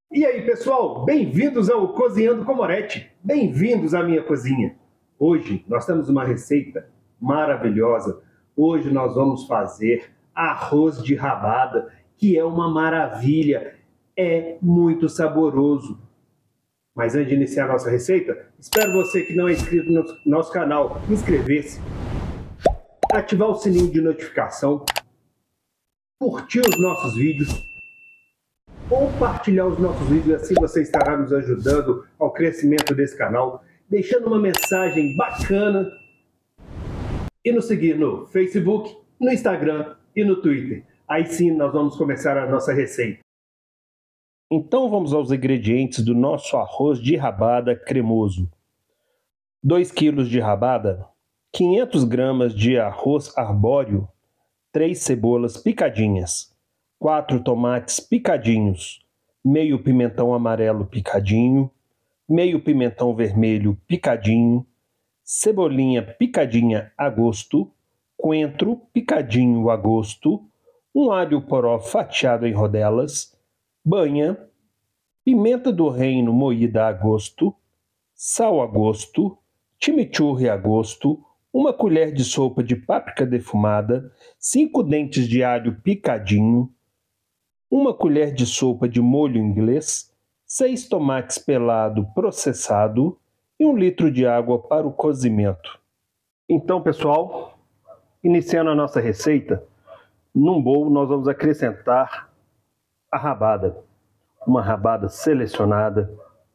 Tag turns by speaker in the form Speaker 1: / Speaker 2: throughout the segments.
Speaker 1: E aí, pessoal, bem-vindos ao Cozinhando com Moretti. Bem-vindos à minha cozinha. Hoje nós temos uma receita maravilhosa. Hoje nós vamos fazer arroz de rabada, que é uma maravilha. É muito saboroso. Mas antes de iniciar a nossa receita, espero você que não é inscrito no nosso canal inscrever-se, ativar o sininho de notificação, curtir os nossos vídeos, compartilhar os nossos vídeos, assim você estará nos ajudando ao crescimento desse canal, deixando uma mensagem bacana e nos seguir no Facebook, no Instagram e no Twitter. Aí sim nós vamos começar a nossa receita. Então vamos aos ingredientes do nosso arroz de rabada cremoso. 2 kg de rabada, 500 gramas de arroz arbóreo, 3 cebolas picadinhas, 4 tomates picadinhos, meio pimentão amarelo picadinho, meio pimentão vermelho picadinho, cebolinha picadinha a gosto, coentro picadinho a gosto, um alho poró fatiado em rodelas, banha, pimenta do reino moída a gosto, sal a gosto, chimichurri a gosto, uma colher de sopa de páprica defumada, 5 dentes de alho picadinho, uma colher de sopa de molho inglês, 6 tomates pelado processado e 1 litro de água para o cozimento. Então, pessoal, iniciando a nossa receita, num bowl nós vamos acrescentar a rabada. Uma rabada selecionada,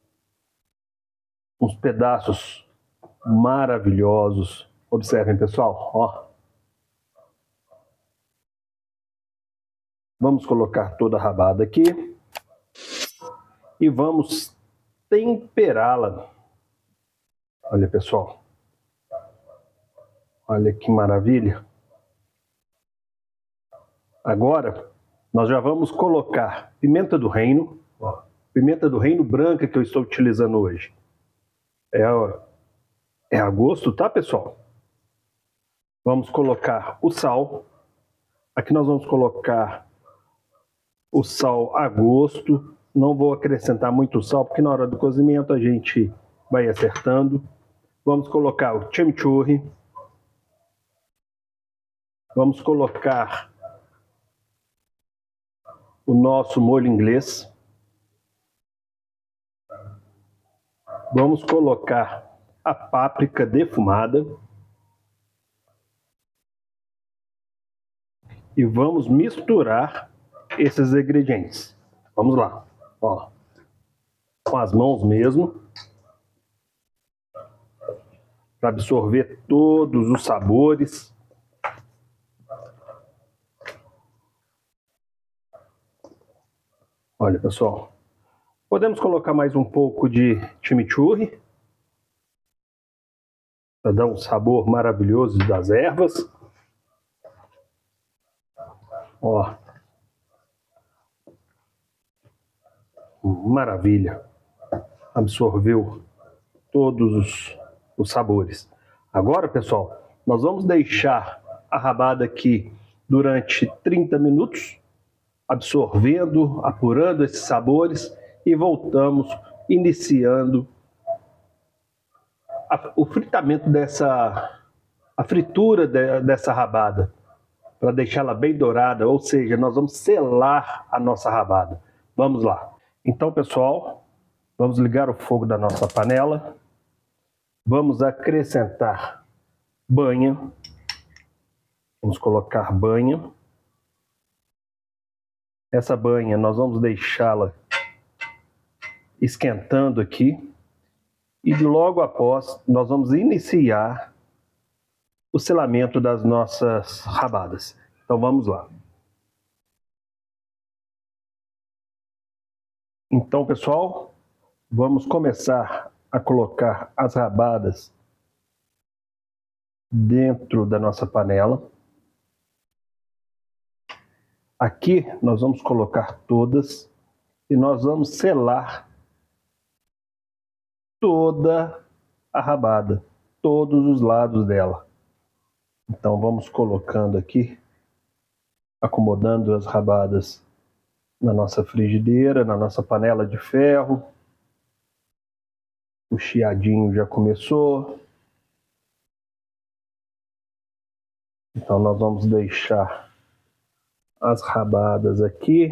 Speaker 1: uns pedaços maravilhosos. Observem, pessoal, ó. Vamos colocar toda a rabada aqui e vamos temperá-la. Olha, pessoal. Olha que maravilha. Agora, nós já vamos colocar pimenta do reino, ó, pimenta do reino branca que eu estou utilizando hoje. É a gosto, tá, pessoal? Vamos colocar o sal. Aqui nós vamos colocar o sal a gosto. Não vou acrescentar muito sal, porque na hora do cozimento a gente vai acertando. Vamos colocar o chimichurri. Vamos colocar o nosso molho inglês. Vamos colocar a páprica defumada. E vamos misturar esses ingredientes. Vamos lá, ó. Com as mãos mesmo, para absorver todos os sabores. Olha, pessoal, podemos colocar mais um pouco de chimichurri para dar um sabor maravilhoso das ervas. Ó, maravilha, absorveu todos os sabores. Agora, pessoal, nós vamos deixar a rabada aqui durante 30 minutos, absorvendo, apurando esses sabores, e voltamos iniciando o fritamento a fritura dessa rabada, para deixá-la bem dourada, ou seja, nós vamos selar a nossa rabada. Vamos lá. Então, pessoal, vamos ligar o fogo da nossa panela. Vamos acrescentar banha. Vamos colocar banha. Essa banha nós vamos deixá-la esquentando aqui. E logo após nós vamos iniciar o selamento das nossas rabadas. Então vamos lá. Então, pessoal, vamos começar a colocar as rabadas dentro da nossa panela. Aqui nós vamos colocar todas e nós vamos selar toda a rabada, todos os lados dela. Então vamos colocando aqui, acomodando as rabadas na nossa frigideira, na nossa panela de ferro. O chiadinho já começou. Então nós vamos deixar as rabadas aqui.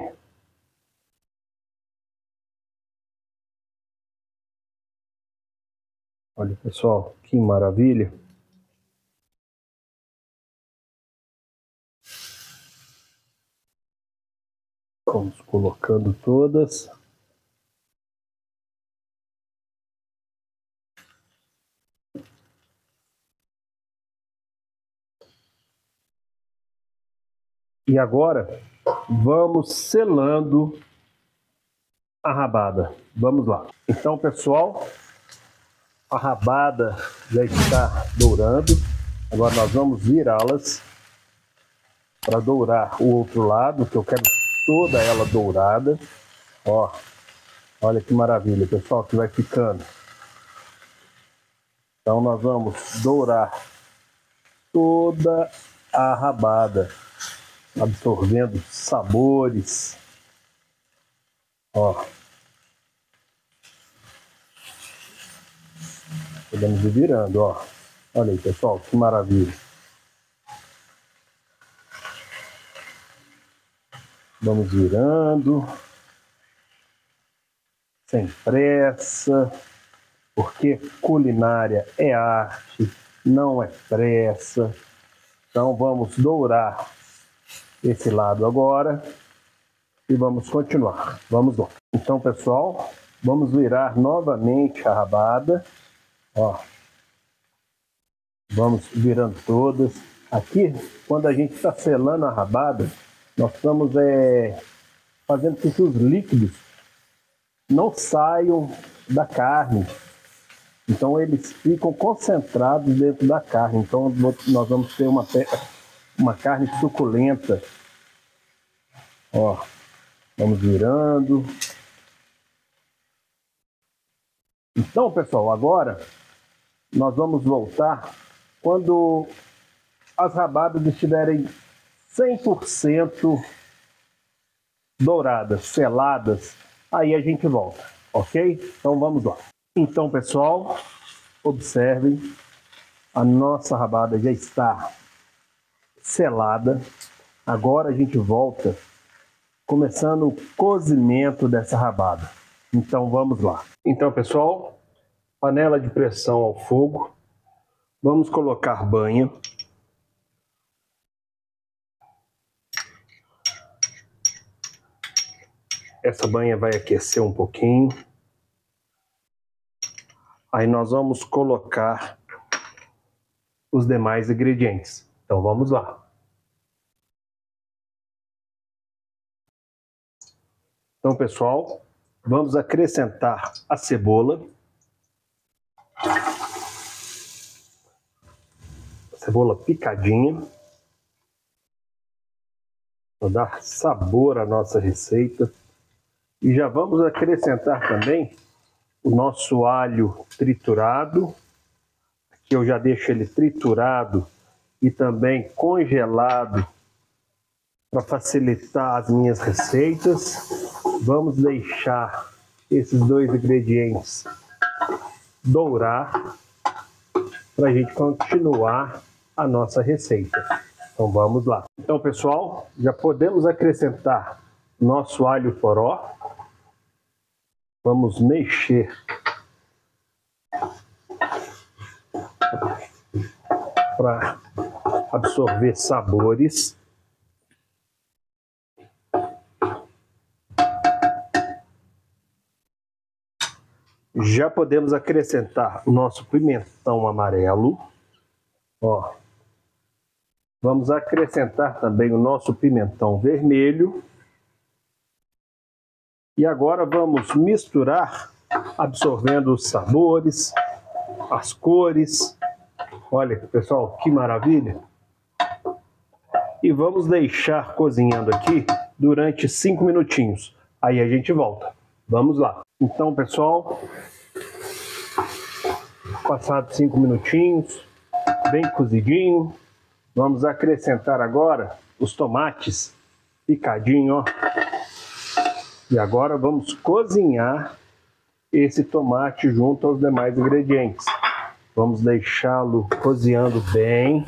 Speaker 1: Olha, pessoal, que maravilha. Vamos colocando todas. E agora vamos selando a rabada. Vamos lá. Então, pessoal, a rabada já está dourando. Agora nós vamos virá-las para dourar o outro lado, que eu quero toda ela dourada. Ó, olha que maravilha, pessoal, que vai ficando. Então nós vamos dourar toda a rabada, absorvendo sabores. Ó. Podemos ir virando, ó. Olha aí, pessoal, que maravilha. Vamos virando. Sem pressa. Porque culinária é arte, não é pressa. Então vamos dourar esse lado agora. E vamos continuar. Vamos lá. Então, pessoal, vamos virar novamente a rabada. Ó. Vamos virando todas. Aqui, quando a gente está selando a rabada, nós estamos fazendo com que os líquidos não saiam da carne. Então eles ficam concentrados dentro da carne. Então nós vamos ter uma carne suculenta. Ó, vamos virando. Então, pessoal, agora nós vamos voltar quando as rabadas estiverem 100% douradas, seladas. Aí a gente volta, ok? Então vamos lá. Então, pessoal, observem, a nossa rabada já está selada. Agora a gente volta começando o cozimento dessa rabada. Então vamos lá. Então, pessoal, panela de pressão ao fogo. Vamos colocar banha. Essa banha vai aquecer um pouquinho. Aí nós vamos colocar os demais ingredientes. Então vamos lá. Então, pessoal, vamos acrescentar a cebola. Cebola picadinha. Para dar sabor à nossa receita. E já vamos acrescentar também o nosso alho triturado. Aqui eu já deixo ele triturado e também congelado para facilitar as minhas receitas. Vamos deixar esses dois ingredientes dourar para a gente continuar a nossa receita. Então vamos lá. Então, pessoal, já podemos acrescentar nosso alho poró. Vamos mexer para absorver sabores. Já podemos acrescentar o nosso pimentão amarelo. Ó. Vamos acrescentar também o nosso pimentão vermelho. E agora vamos misturar, absorvendo os sabores, as cores. Olha, pessoal, que maravilha! E vamos deixar cozinhando aqui durante 5 minutinhos. Aí a gente volta. Vamos lá. Então, pessoal, passados 5 minutinhos, bem cozidinho, vamos acrescentar agora os tomates picadinhos, ó. E agora vamos cozinhar esse tomate junto aos demais ingredientes. Vamos deixá-lo cozinhando bem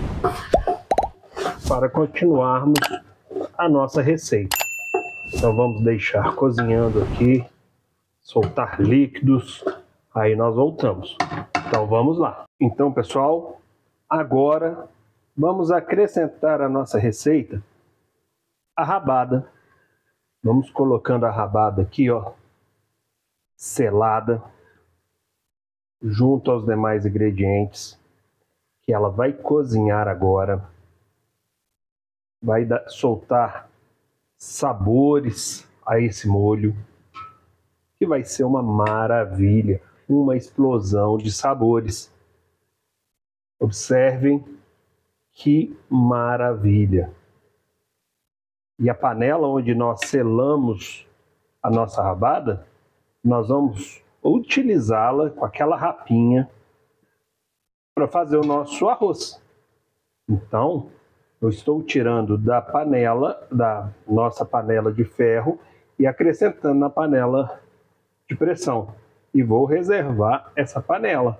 Speaker 1: para continuarmos a nossa receita. Então vamos deixar cozinhando aqui, soltar líquidos, aí nós voltamos. Então vamos lá. Então, pessoal, agora vamos acrescentar à nossa receita a rabada. Vamos colocando a rabada aqui, ó, selada, junto aos demais ingredientes, que ela vai cozinhar agora. Vai soltar sabores a esse molho, que vai ser uma maravilha, uma explosão de sabores. Observem que maravilha! E a panela onde nós selamos a nossa rabada, nós vamos utilizá-la com aquela rapinha para fazer o nosso arroz. Então, eu estou tirando da panela, da nossa panela de ferro, e acrescentando na panela de pressão. E vou reservar essa panela.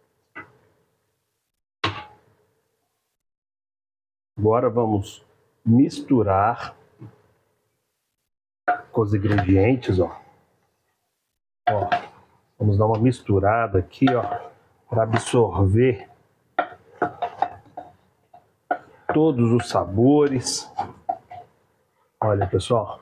Speaker 1: Agora vamos misturar com os ingredientes, ó. Vamos dar uma misturada aqui, ó, para absorver todos os sabores. Olha, pessoal.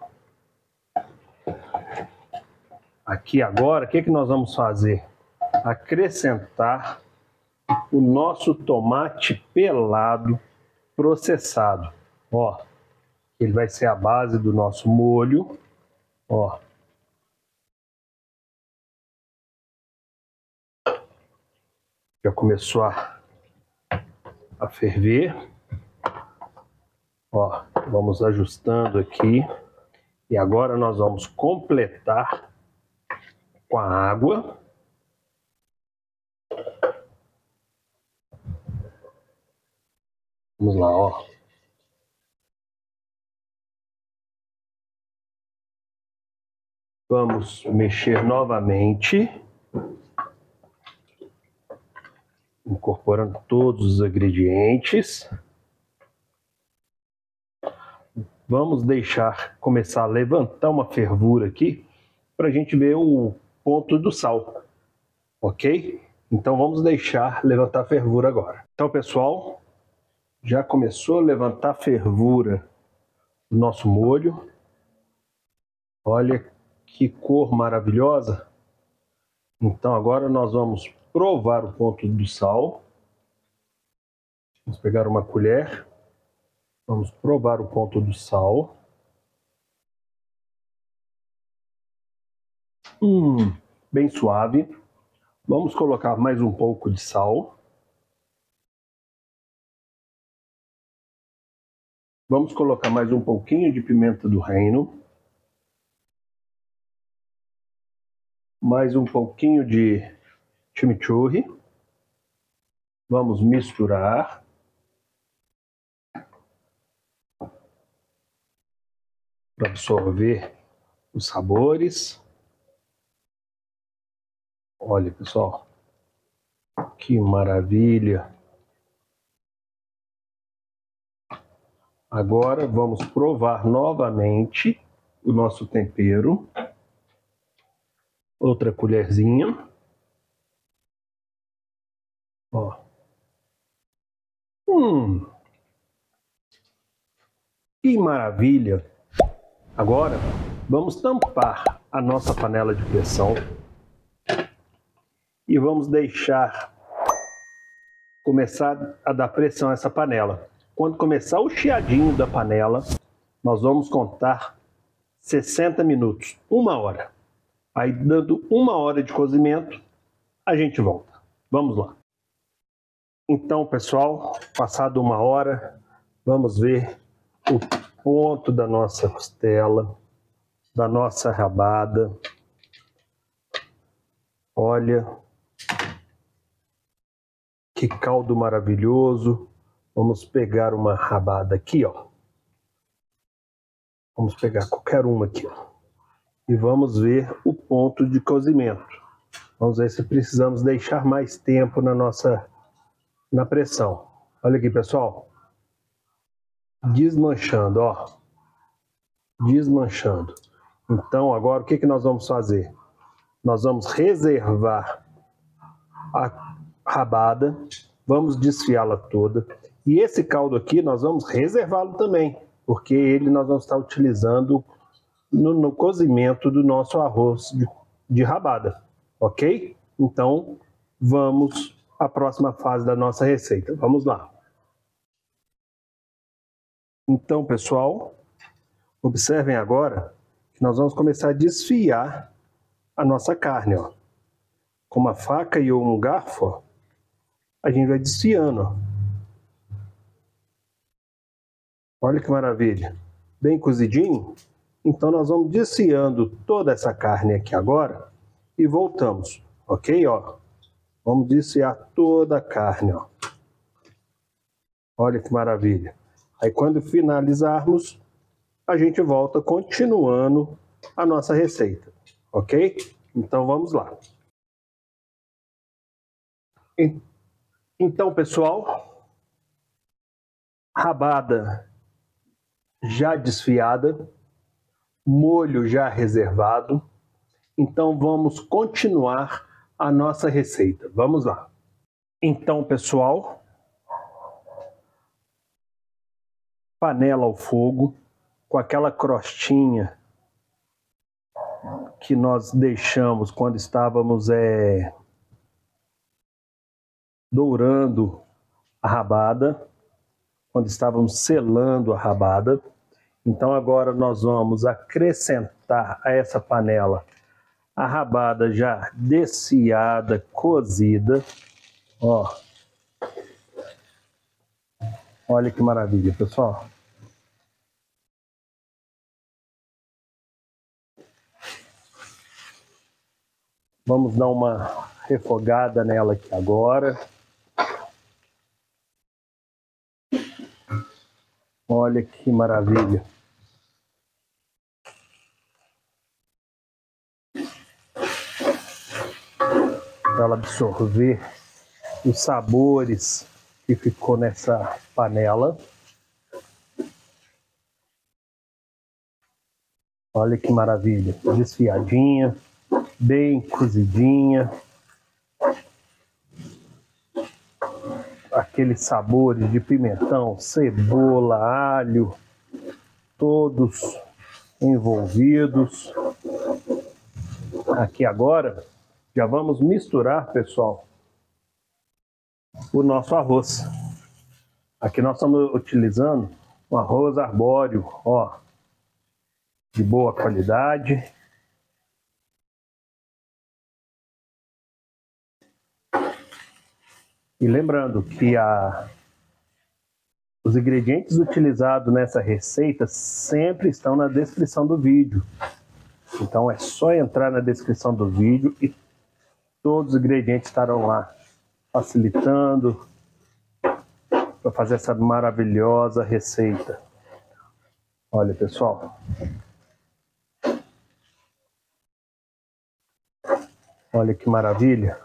Speaker 1: Aqui agora, o que nós vamos fazer? Acrescentar o nosso tomate pelado processado. Ó, ele vai ser a base do nosso molho. Ó. Já começou a ferver. Ó, vamos ajustando aqui. E agora nós vamos completar com a água. Vamos lá, ó. Vamos mexer novamente, incorporando todos os ingredientes. Vamos deixar começar a levantar uma fervura aqui para a gente ver o ponto do sal, ok? Então vamos deixar levantar a fervura agora. Então, pessoal, já começou a levantar a fervura do nosso molho. Olha que cor maravilhosa. Então agora nós vamos provar o ponto do sal. Vamos pegar uma colher. Vamos provar o ponto do sal. Bem suave. Vamos colocar mais um pouco de sal. Vamos colocar mais um pouquinho de pimenta do reino. Mais um pouquinho de chimichurri. Vamos misturar. Para absorver os sabores. Olha, pessoal, que maravilha! Agora vamos provar novamente o nosso tempero. Outra colherzinha. Ó. Que maravilha! Agora vamos tampar a nossa panela de pressão e vamos deixar começar a dar pressão a essa panela. Quando começar o chiadinho da panela, nós vamos contar 60 minutos, 1 hora. Aí, dando 1 hora de cozimento, a gente volta. Vamos lá. Então, pessoal, passado 1 hora, vamos ver o ponto da nossa costela, da nossa rabada. Olha que caldo maravilhoso. Vamos pegar uma rabada aqui, ó. Vamos pegar qualquer uma aqui, ó. e vamos ver o ponto de cozimento. Vamos ver se precisamos deixar mais tempo na pressão. Olha aqui, pessoal. Desmanchando, ó. Desmanchando. Então, agora o que nós vamos fazer? Nós vamos reservar a rabada, vamos desfiá-la toda. E esse caldo aqui nós vamos reservá-lo também, porque ele nós vamos estar utilizando no cozimento do nosso arroz de rabada, ok? Então, vamos à próxima fase da nossa receita. Vamos lá. Então, pessoal, observem agora que nós vamos começar a desfiar a nossa carne, ó. Com uma faca e um garfo, ó, a gente vai desfiando, ó. Olha que maravilha. Bem cozidinho. Então nós vamos desfiando toda essa carne aqui agora e voltamos, ok? Ó, vamos desfiar toda a carne, ó. Olha que maravilha. Aí quando finalizarmos, a gente volta continuando a nossa receita, ok? Então vamos lá. Então, pessoal, rabada já desfiada, molho já reservado. Então vamos continuar a nossa receita. Vamos lá. Então, pessoal, panela ao fogo, com aquela crostinha que nós deixamos quando estávamos dourando a rabada, quando estávamos selando a rabada. Então agora nós vamos acrescentar a essa panela a rabada já desfiada, cozida. Ó. Olha que maravilha, pessoal. Vamos dar uma refogada nela aqui agora. Olha que maravilha. Para ela absorver os sabores que ficou nessa panela. Olha que maravilha. Desfiadinha, bem cozidinha. Aqueles sabores de pimentão, cebola, alho, todos envolvidos. Aqui agora, já vamos misturar, pessoal, o nosso arroz. Aqui nós estamos utilizando um arroz arbóreo, ó, de boa qualidade. E lembrando que os ingredientes utilizados nessa receita sempre estão na descrição do vídeo. Então é só entrar na descrição do vídeo e todos os ingredientes estarão lá, facilitando para fazer essa maravilhosa receita. Olha, pessoal. Olha que maravilha.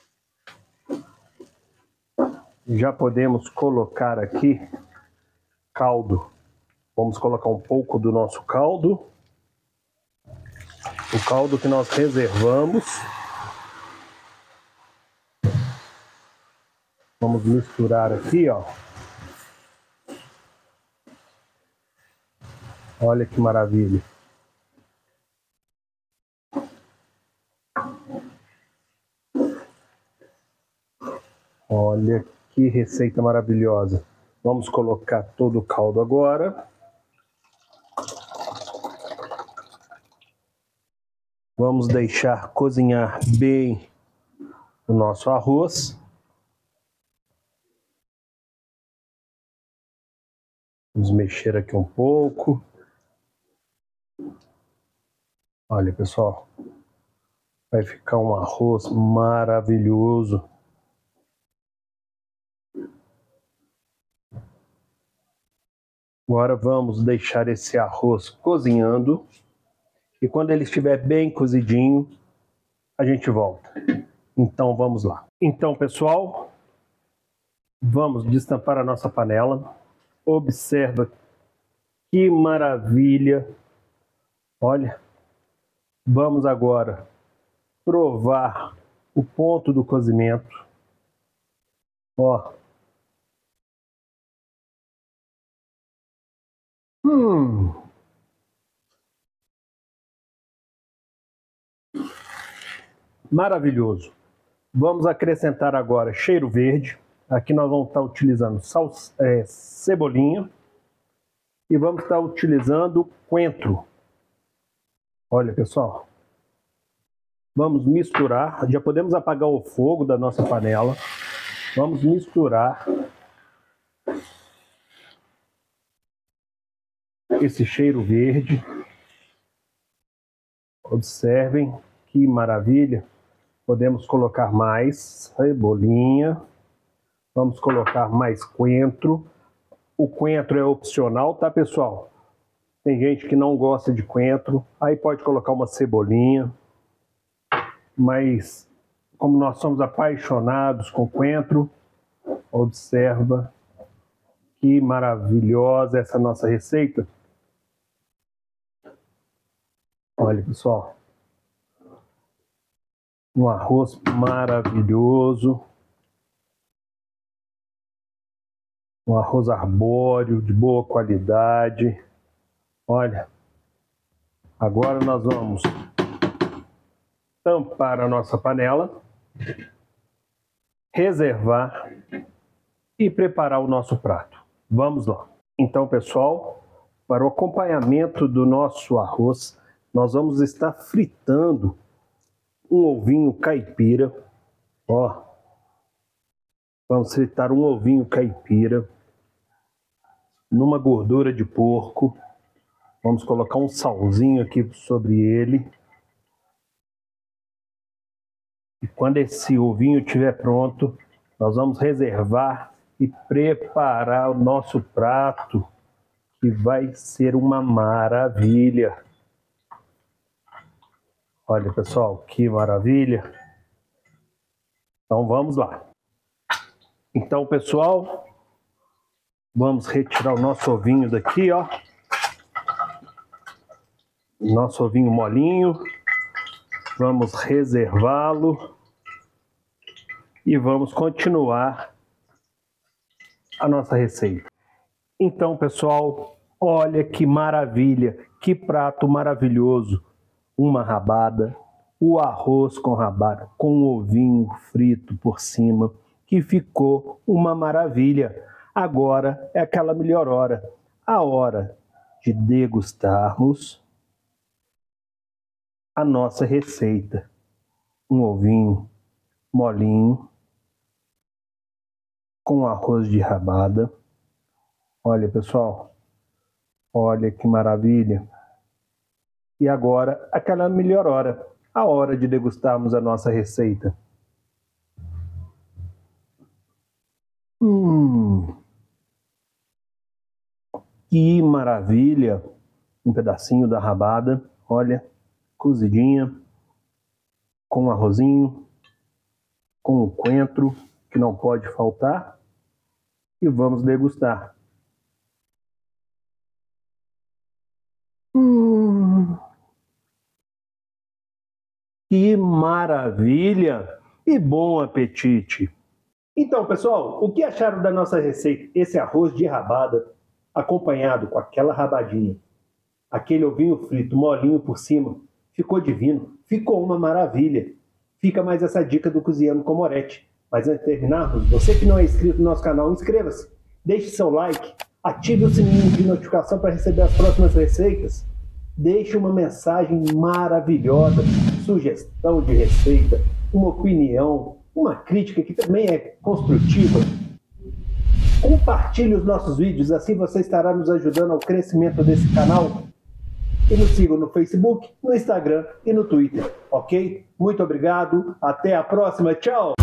Speaker 1: Já podemos colocar aqui caldo. Vamos colocar um pouco do nosso caldo. O caldo que nós reservamos. Vamos misturar aqui, ó. Olha que maravilha. Olha que receita maravilhosa. Vamos colocar todo o caldo agora. Vamos deixar cozinhar bem o nosso arroz. Vamos mexer aqui um pouco. Olha, pessoal, vai ficar um arroz maravilhoso. Agora vamos deixar esse arroz cozinhando E quando ele estiver bem cozidinho, a gente volta. Então vamos lá. Então, pessoal, vamos destampar a nossa panela. Observa que maravilha. Olha, vamos agora provar o ponto do cozimento. Ó. Maravilhoso. Vamos acrescentar agora cheiro verde. Aqui nós vamos estar utilizando cebolinha. E vamos estar utilizando coentro. Olha, pessoal. Vamos misturar. Já podemos apagar o fogo da nossa panela. Vamos misturar esse cheiro verde. Observem que maravilha. Podemos colocar mais cebolinha. Vamos colocar mais coentro. O coentro é opcional, tá, pessoal? Tem gente que não gosta de coentro. Aí pode colocar uma cebolinha. Mas, como nós somos apaixonados com coentro, observa que maravilhosa essa nossa receita. Olha, pessoal. Um arroz maravilhoso. Um arroz arbóreo, de boa qualidade. Olha. Agora nós vamos tampar a nossa panela, reservar e preparar o nosso prato. Vamos lá. Então, pessoal, para o acompanhamento do nosso arroz, nós vamos estar fritando um ovinho caipira. Ó, vamos fritar um ovinho caipira numa gordura de porco. Vamos colocar um salzinho aqui sobre ele. E quando esse ovinho estiver pronto, nós vamos reservar e preparar o nosso prato, que vai ser uma maravilha. Olha, pessoal, que maravilha. Então vamos lá. Então, pessoal, vamos retirar o nosso ovinho daqui, ó. Nosso ovinho molinho. Vamos reservá-lo e vamos continuar a nossa receita. Então, pessoal, olha que maravilha, que prato maravilhoso. Uma rabada, o arroz com rabada, com um ovinho frito por cima, que ficou uma maravilha. Agora é aquela melhor hora, a hora de degustarmos a nossa receita. Um ovinho molinho com arroz de rabada. Olha, pessoal, olha que maravilha. E agora, aquela melhor hora, a hora de degustarmos a nossa receita. Que maravilha! Um pedacinho da rabada, olha, cozidinha, com um arrozinho, com o coentro, que não pode faltar, e vamos degustar. Que maravilha! E bom apetite! Então, pessoal, o que acharam da nossa receita? Esse arroz de rabada, acompanhado com aquela rabadinha, aquele ovinho frito molinho por cima, ficou divino, ficou uma maravilha. Fica mais essa dica do Cozinhando com Moretti. Mas antes de terminarmos, você que não é inscrito no nosso canal, inscreva-se, deixe seu like, ative o sininho de notificação para receber as próximas receitas, deixe uma mensagem maravilhosa, sugestão de receita, uma opinião, uma crítica que também é construtiva. Compartilhe os nossos vídeos, assim você estará nos ajudando ao crescimento desse canal. E nos sigam no Facebook, no Instagram e no Twitter, ok? Muito obrigado, até a próxima, tchau!